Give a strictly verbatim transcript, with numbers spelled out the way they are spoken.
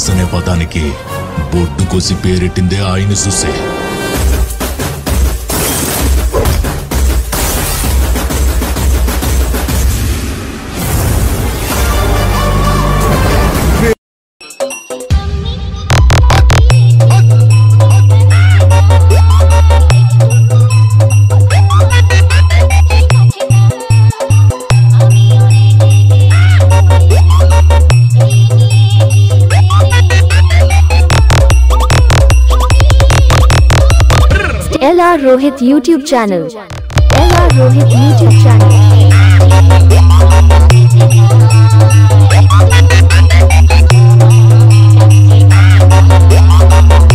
Boss అనే పదానికి బొట్టు కోసి పేరెట్టిందే ఆయన చూసే. L R Rohit YouTube channel. L R Rohit YouTube channel.